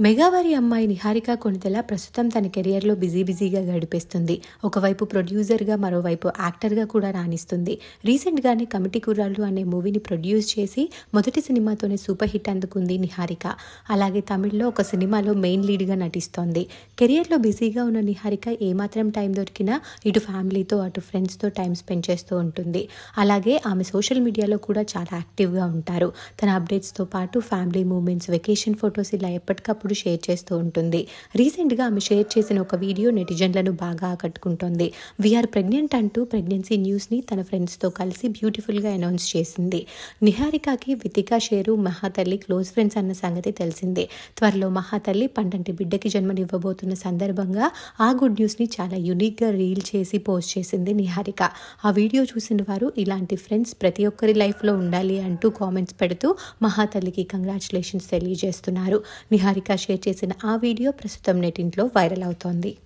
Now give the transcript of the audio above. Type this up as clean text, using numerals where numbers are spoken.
మెగావారి అమ్మాయి నిహారిక కొనిదెల ప్రస్తుతం తన కెరియర్లో బిజీగా గడిపేస్తుంది. ఒకవైపు ప్రొడ్యూసర్గా, మరోవైపు యాక్టర్గా కూడా రాణిస్తుంది. రీసెంట్గానే కమిటీ కుర్రాళ్ళు అనే మూవీని ప్రొడ్యూస్ చేసి మొదటి సినిమాతోనే సూపర్ హిట్ అందుకుంది నిహారిక. అలాగే తమిళ్లో ఒక సినిమాలో మెయిన్ లీడ్గా నటిస్తోంది. కెరియర్లో బిజీగా ఉన్న నిహారిక ఏమాత్రం టైం దొరికినా ఇటు ఫ్యామిలీతో అటు ఫ్రెండ్స్తో టైం స్పెండ్ చేస్తూ ఉంటుంది. అలాగే ఆమె సోషల్ మీడియాలో కూడా చాలా యాక్టివ్గా ఉంటారు. తన అప్డేట్స్తో పాటు ఫ్యామిలీ మూమెంట్స్, వెకేషన్ ఫొటోస్ ఇలా ఎప్పటికప్పుడు షేర్ చేస్తూ ఉంటుంది. రీసెంట్గా ఆమె షేర్ చేసిన ఒక వీడియో నెటిజన్లను బాగా ఆకట్టుకుంటోంది. వీఆర్ ప్రెగ్నెంట్ అంటూ ప్రెగ్నెన్సీ న్యూస్ని తన ఫ్రెండ్స్తో కలిసి బ్యూటిఫుల్గా అనౌన్స్ చేసింది. నిహారికకి వితికా షేరు, మహాతల్లి క్లోజ్ ఫ్రెండ్స్ అన్న సంగతి తెలిసిందే. త్వరలో మహాతల్లి పండంటి బిడ్డకి జన్మనివ్వబోతున్న సందర్భంగా ఆ గుడ్ న్యూస్ని చాలా యూనిక్గా రీల్ చేసి పోస్ట్ చేసింది నిహారిక. ఆ వీడియో చూసిన వారు ఇలాంటి ఫ్రెండ్స్ ప్రతి ఒక్కరి లైఫ్లో ఉండాలి అంటూ కామెంట్స్ పెడుతూ మహాతల్లికి కంగ్రాచులేషన్స్ తెలియజేస్తున్నారు. నిహారిక షేర్ చేసిన ఆ వీడియో ప్రస్తుతం నెట్టింట్లో వైరల్ అవుతోంది.